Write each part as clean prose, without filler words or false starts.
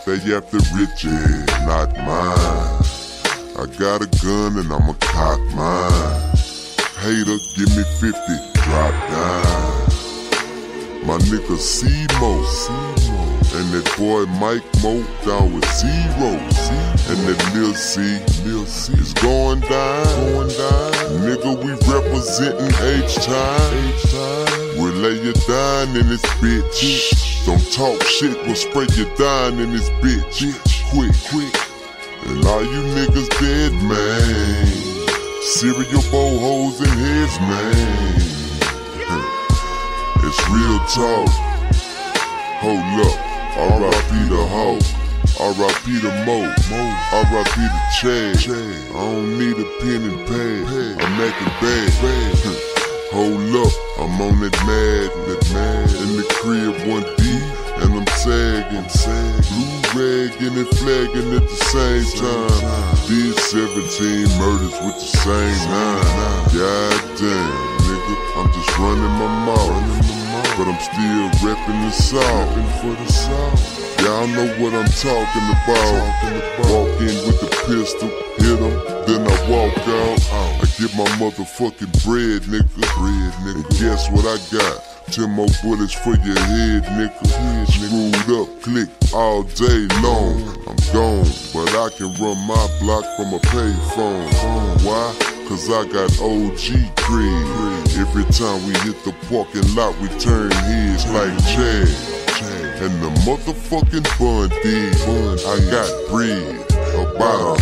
They after riches, not mine. I got a gun and I'ma cock mine. Hater, give me 50, drop down. My nigga C-Mo, and that boy Mike Mo down with Zero. And that Lil C is going down. Nigga, we representing H-Time. We'll lay you down in this bitch. Don't talk shit, we'll spray you down in this bitch. Quick. And all you niggas dead, man. Cereal bowl hoes and heads, man. It's real talk. Hold up. R.I.P. the hoe. R.I.P. the Mo. R.I.P. the Chad. I don't need a pen and pad. I'm acting bad. Hold up. I'm on that mad. In the crib 1D. And I'm sagging. Blue ragging and flagging at the same time. Did 17 murders with the same 9. God damn, nigga. I'm just running my mouth. But I'm still reppin' the South. Y'all know what I'm talking about. Walk in with the pistol, hit 'em, then I walk out. I get my motherfucking bread, nigga. And guess what I got? 10 more bullets for your head, nigga. Screwed up, click all day long. I'm gone, but I can run my block from a payphone. Why? Cause I got OG cred. Every time we hit the parking lot, we turn heads like Chad. And the motherfucking bun did. I got bread, about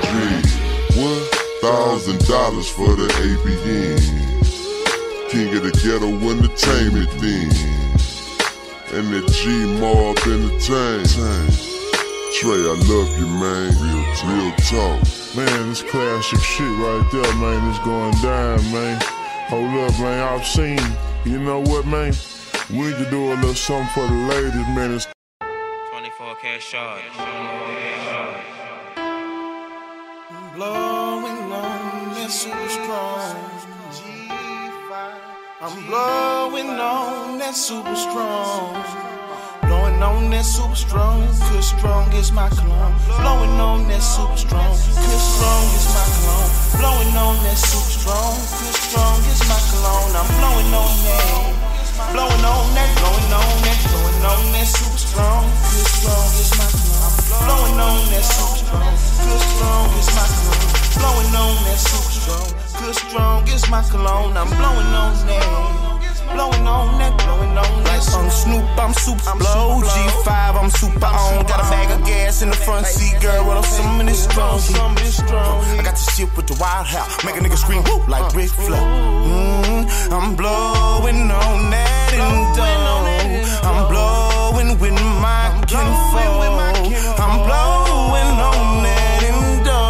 $100,000 for the ABN. King of the ghetto entertainment then. And the G-Mob entertain. Trey, I love you, man. Real talk. Man, this classic shit right there, man. It's going down, man. Hold up, man. I've seen. You know what, man? We need to do a little something for the ladies, man. It's 24K short. I'm blowing on that super strong. I'm blowing on that super strong. Blowing on that super strong, cause strong is my cologne. Blowing on that super strong, cause strong is my cologne. Blowing on that super strong, cause strong is my cologne. I'm blowing on that. Blowing on that, blowing on that, blowing on that super strong, cause strong is my cologne. Blowing on that super strong, cause strong is my cologne. Blowing on that super strong, cause strong is my cologne. I'm blowing on that. Blowing on that, blowing on that. I'm Snoop, I'm super blow. G5, I'm super on. Got a bag of gas in the front seat, girl. What up, some of this strong? I got the shit with the wild house. Make a nigga scream, whoop, like Ric Flair. I'm blowing on that endo. I'm blowing with my kinfolk. I'm blowing on that endo.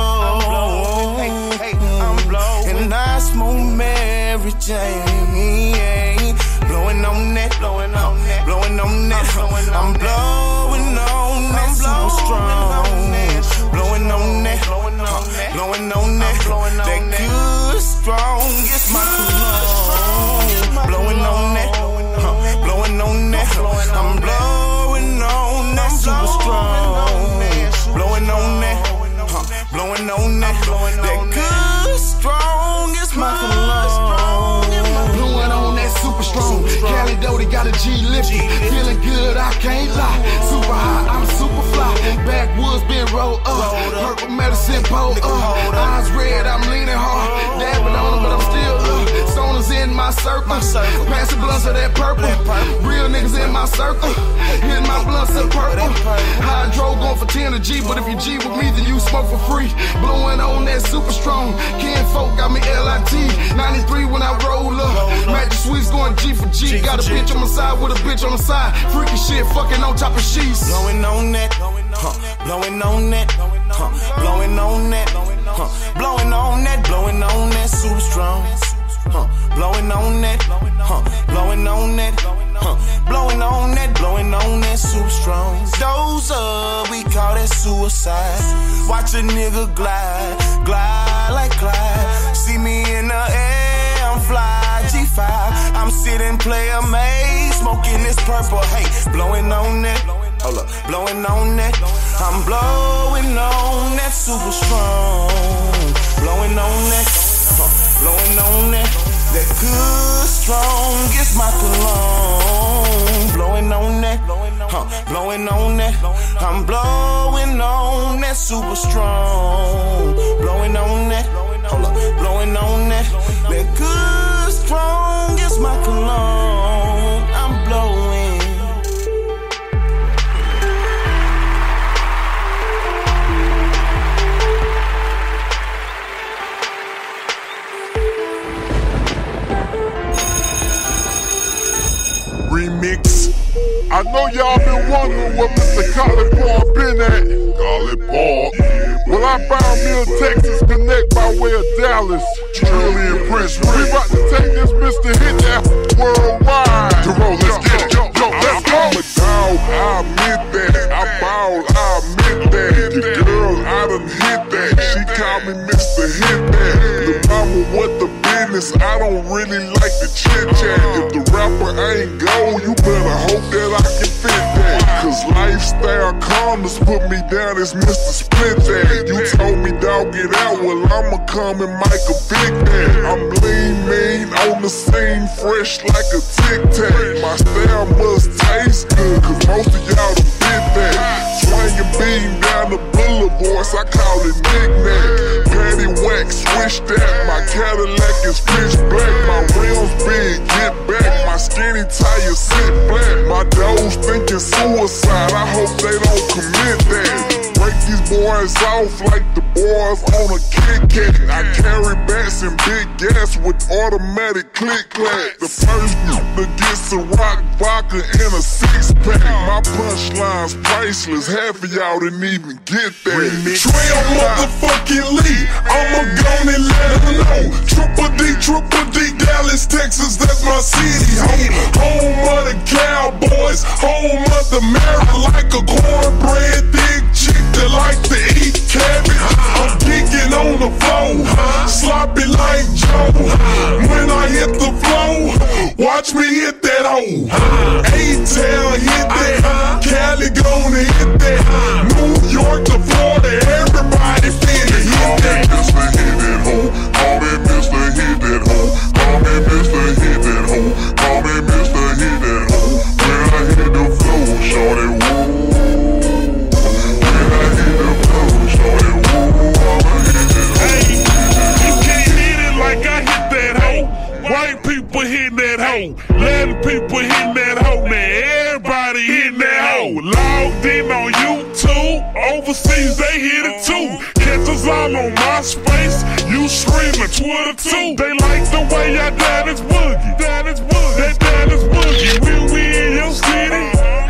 And I smoke Mary Jane. Blowing on that, blowing on that, blowing on that. I'm blowing on that super strong. Blowing on that, blowing on that. That good strong is my cologne. Blowing on that, blowing on that. I'm blowing on that super strong. Blowing on that, blowing on that. That good strong is my cologne. Blowing on that super strong. Cali Doty got a G lifted. Feeling good, I can't lie. Super high, I'm super fly. Backwoods been rolled up. Purple medicine pulled up. Eyes red, I'm leaning hard. Dabbing on them, but I'm still up. Soners in my circle. Passing blunts of that purple. Real niggas in my circle. Hitting my blunts of purple. Hydro going for 10 a G, but if you G with me, then you smoke for free. Blowing on that super strong. Ken folk got me LIT. 93 when I roll up. Magic Sweets going G for G. Got a bitch on my side with a bitch on the side. Freaky shit, fucking on top of sheets. Blowing on that, blowing on that, blowing on that, blowing on that, blowing on that super strong. Blowing on that, blowing on that, blowing on that, blowing on that super strong. Those we call that suicide. Watch a nigga glide, glide like Clyde. See me in the air, I'm fly. G5, I'm sitting player made, smoking this purple. Hey, blowing on that, hold up, blowing on that, I'm blowing on that super strong. Blowing on that, blowing on that. That good strong is my cologne. Blowing on that, blowing on that. I'm blowing on that super strong. Blowing on that, hold up, blowing on that. That good strong is my cologne. I'm blowing. Remix. I know y'all been wondering where Mr. Khaled Ball been at. Khaled Ball. Well, I found me a Texas Connect by way of Dallas. Truly impressed. We about to take this Mr. Hit that worldwide. Jerome, let's get it. Yo, let's go. I'm a dog, I admit that. I ball, I admit that. The girl, I done hit that. She called me Mr. Hit that. The mama, what the business? I don't really like the chit chat. If the rapper ain't gold, you better hope that I can fit that. Cause lifestyle corners put me down as Mr. Split that. You told me dog get out, well I'ma come and make a big that. I'm lean, mean, on the scene, fresh like a Tic Tac. My style must taste good, cause most of y'all done did that. Swinging beam down the boulevards, I call it knick-knack. Patty wax, switch that, my Cadillac is pitch black. My rims big, get back, my skinny tires sit flat. My dogs thinking suicide, I hope they don't commit that. Break these boys off like the boys on a Kit Kat. I carry bats and big gas with automatic click-clack. The first to get some rock vodka in a six-pack. My punchline's priceless, half of y'all didn't even get that. Trail motherfucking Lee, I'ma go and let them know. Triple D, Dallas, Texas, that's my city. Home of the Cowboys, home of the Mary, like a cornbread thick chick that like to eat cabbage. I'm geeking on the floor, sloppy like Joe. When I hit the floor, watch me hit that hole. A-Town hit that, Cali gonna hit that. New York to Florida, everybody finna hit that. Mr. Hit that hole, call me Mr. Hit that hole. Call me Mr. Hit that hole, call me Mr. Hit that hole. When I hit the floor, shorty woo. When I hit the floor, shorty woo. I'ma hit that hole. Hey, you can't hit it like I hit that hoe. White people hitting that hoe, Latin people hitting that hoe, man, everybody hitting that hoe. Logged in on YouTube, overseas they hit it too. Catch us all on MySpace, you screaming Twitter too. They like the way I Dallas boogie, that Dallas boogie. When we in your city,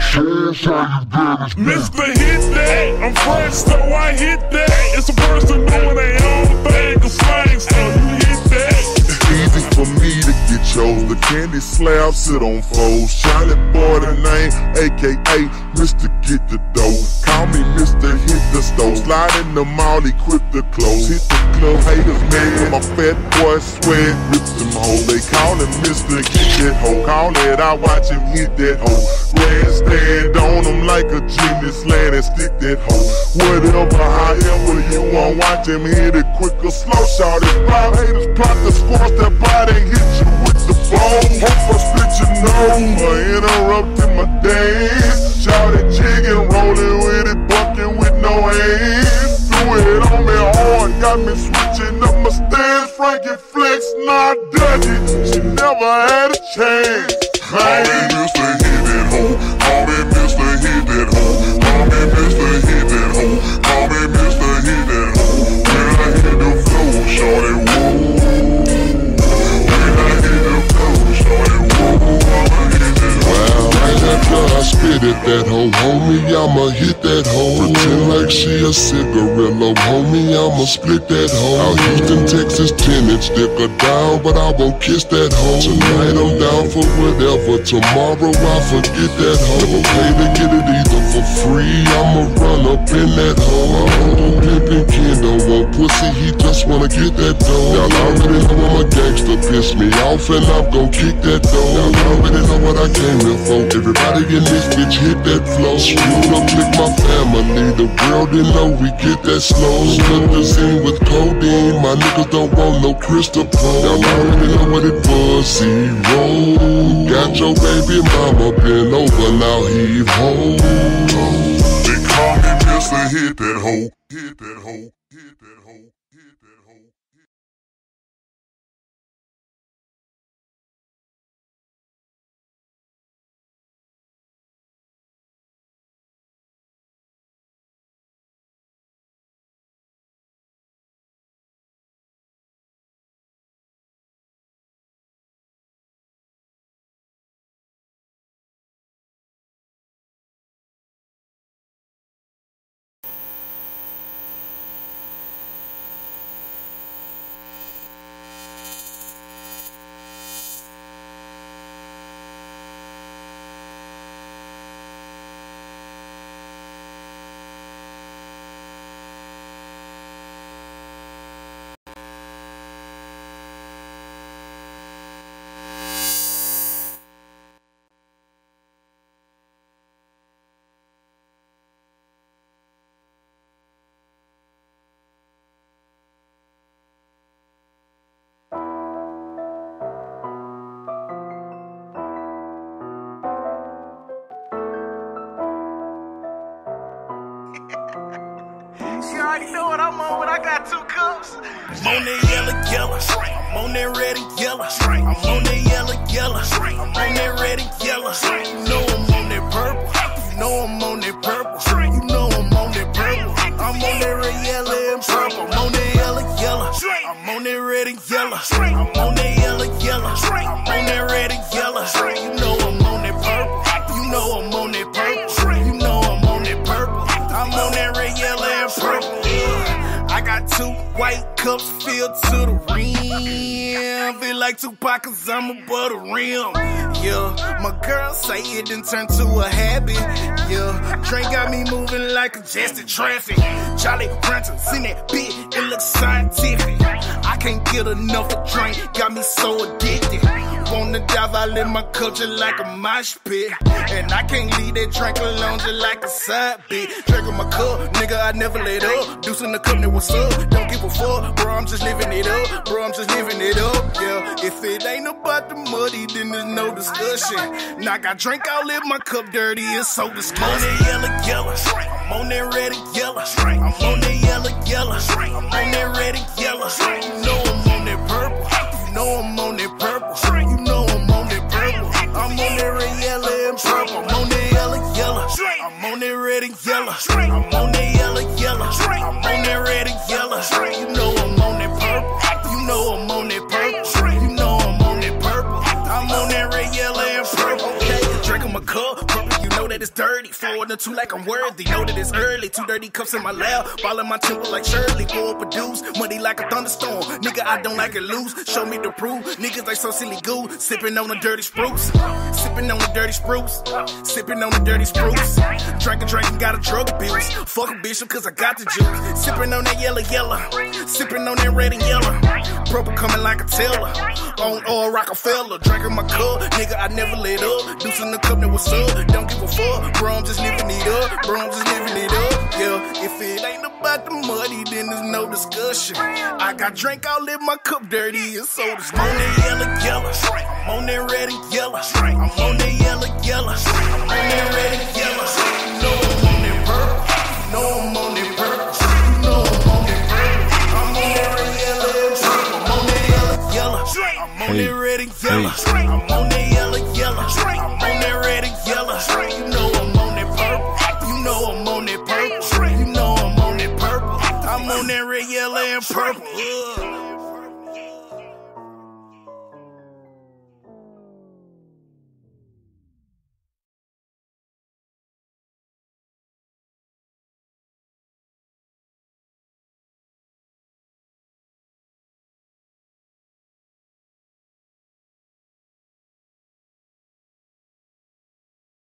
Mr. Hit that, I'm fresh so I hit that. It's a person doing their own thing, a slang, so you hit that. Easy for me to get chose. The candy slab sit on foes. Charlie Boy the name, aka Mr. Get the Dough. Call me Mr. Hit the Stove. Slide in the mall, equip the clothes. Hit the club, haters mad with my fat boy sweat. Rip them hoes. They call him Mr. Get that hoe. Call it, I watch him hit that hoe. Grandstand on him like a genius land and stick that hoe. Whatever, however you want, watch him hit it quick or slow. Shot it, 5 haters plot the squash. That body hit you with the bone. Hope I split your nose or interrupting my dance. Shout it, jigging, rolling with it, bucking with no hands. Do it on me hard, got me switching up my stance. Frankie Flex, not Dutty, she never had a chance. Call me Mr. Hit that hoe, call me Mr. Hit that hoe, call me Mr. Hit that hoe, call me Mr. Hit that hoe. When I hit the floor, shorty woo. I spit at that hoe, homie, I'ma hit that hoe. Pretend like she a cigarillo, homie, I'ma split that hoe. Out Houston, Texas, 10-inch dick a down, but I won't kiss that hoe. Tonight I'm down for whatever, tomorrow I forget that hoe. Never pay to get it either for free, I'ma run up in that hoe. I hold them pimpin' kin don't want pussy, he just wanna get that dough. Y'all already know I'm a gangster, piss me off and I'm gon' kick that dough. Y'all already know what I came here for. Everybody in this bitch hit that flow. Screwed up, click my family, the world didn't know we get that slow. Stuck the scene with codeine, my niggas don't want no crystal pole. Y'all already know what it was, zero. Got your baby mama been over, now heave ho. They call me Mr. Hit That Hoe. Hit that hoe. Hit that hoe. Hit that hoe. You already know what I'm on when I got 2 cups. I'm on that yellow. I'm on that red and yellow. I'm on that yellow. I'm on that red and yellow. You know I'm on that purple. You know I'm on that purple. You know I'm on that purple. I'm on that red, yellow, and purple. I'm on that yellow. I'm on that red and yellow. I'm on that yellow. I'm on that red and yellow. You know I'm on that purple. You know I'm on that purple. You know I'm on that purple. I'm on that red, yellow, and purple. I got 2 white cups filled to the rim. Feel like Tupac 'cause I'm above the rim. Yeah, my girl say it done turned to a habit. Yeah, drink got me moving like congested traffic. Charlie Branson, seen that bit, it looks scientific. I can't get enough of drink, got me so addicted. Wanna dive out in my cup just like a mosh pit. And I can't leave that drink alone just like a side bit. Drinking my cup, nigga, I never let up. Deuce in the cup, nigga, what's up? Don't give a fuck, bro, I'm just living it up. Bro, I'm just living it up, yeah. If it ain't about the money, then there's no discussion. Now I got drink all in my cup, dirty, it's so disgusting. I'm on that yellow. I'm on that red and yellow. I'm on that yellow. I'm on that red and yellow. You know I'm on that purple. You know I'm on that purple. You know I'm on that purple. I'm on that red, yellow, and purple. I'm on that yellow. I'm on that red and yellow. I'm on that yellow. I'm on that red and yellow. You know I'm on that purple. You know I'm on that purple. You know I'm on that purple. I'm on that red, yellow, and purple. Okay, drinking my cup, purple, you know that it's dirty. 4 and 2 like I'm worthy. Know that it's early. 2 dirty cups in my lap. Ball in my temple like Shirley. Pour up a deuce. Money like a thunderstorm. Nigga, I don't like it loose. Show me the proof. Niggas like so silly goo. Sipping on the dirty spruce. Sipping on the dirty spruce. Sipping on the dirty spruce. Drinking, got a drug abuse. Fuck a bishop cause I got the juice. Sipping on that yellow. Sipping on that red and yellow. Purple coming like a teller. On oil Rockefeller. Drinking my cup. Nigga, I never let up. Deuce in the cup, that what's up? Don't give a fuck. Bro, I'm just living it up. Bro, I'm just living it up. Yeah, if it ain't about the money, then there's no discussion. I got drink all in my cup, dirty, it's so disgusting. I'm on that yellow. I'm on that red and yellow. I'm on that yellow. I'm on that red and yellow. You know I'm on that purple. You know I'm on that purple. You know I'm on that purple. I'm on that red, yellow, and purple. I'm on that yellow. I'm on that red and yellow. I'm on that yellow. I'm on that red and yellow. You know I'm on that purple. You know I'm on that purple. You know I'm on that purple. I'm on that red, yellow, and purple.